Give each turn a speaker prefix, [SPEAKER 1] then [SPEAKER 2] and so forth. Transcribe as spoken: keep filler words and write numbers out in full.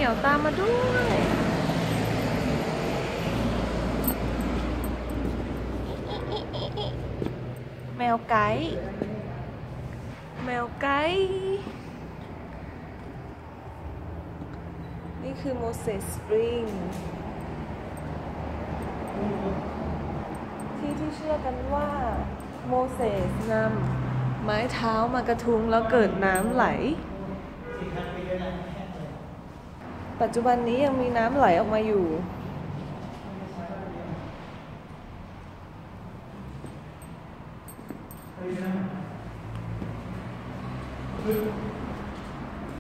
[SPEAKER 1] มียวตามมาด้วยแมวไก่แมวไก่นี่คือโมเสสสปริงที่ที่เชื่อกันว่าโมเสสนำไม้เท้ามากระทุ้งแล้วเกิดน้ำไหลปัจจุบันนี้ยังมีน้ำไหลออกมาอยู่